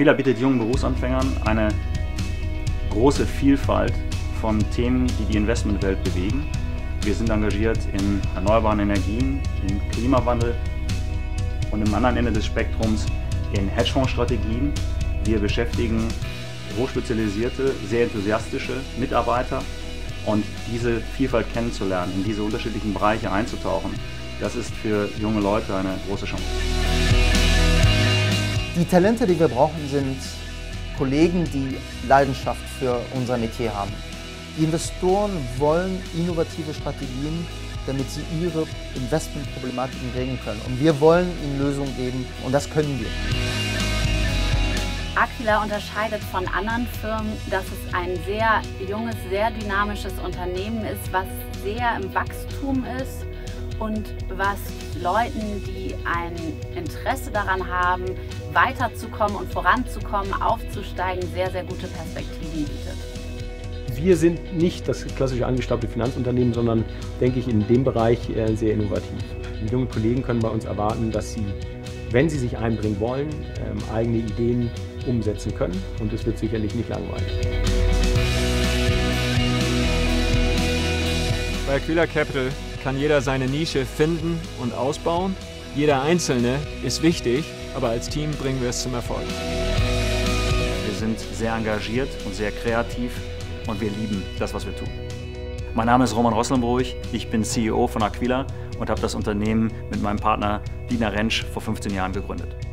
Aquila bietet jungen Berufsanfängern eine große Vielfalt von Themen, die die Investmentwelt bewegen. Wir sind engagiert in erneuerbaren Energien, im Klimawandel und am anderen Ende des Spektrums in Hedgefondsstrategien. Wir beschäftigen hochspezialisierte, sehr enthusiastische Mitarbeiter und diese Vielfalt kennenzulernen, in diese unterschiedlichen Bereiche einzutauchen, das ist für junge Leute eine große Chance. Die Talente, die wir brauchen, sind Kollegen, die Leidenschaft für unser Metier haben. Die Investoren wollen innovative Strategien, damit sie ihre Investmentproblematiken regeln können. Und wir wollen ihnen Lösungen geben und das können wir. Aquila unterscheidet von anderen Firmen, dass es ein sehr junges, sehr dynamisches Unternehmen ist, was sehr im Wachstum ist und was Leuten, die ein Interesse daran haben, weiterzukommen und voranzukommen, aufzusteigen, sehr, sehr gute Perspektiven bietet. Wir sind nicht das klassische angestaubte Finanzunternehmen, sondern, denke ich, in dem Bereich sehr innovativ. Die jungen Kollegen können bei uns erwarten, dass sie, wenn sie sich einbringen wollen, eigene Ideen umsetzen können und es wird sicherlich nicht langweilig. Bei Aquila Capital kann jeder seine Nische finden und ausbauen. Jeder Einzelne ist wichtig, aber als Team bringen wir es zum Erfolg. Wir sind sehr engagiert und sehr kreativ und wir lieben das, was wir tun. Mein Name ist Roman Roslenbruch, ich bin CEO von Aquila und habe das Unternehmen mit meinem Partner Dietmar Rentsch vor 15 Jahren gegründet.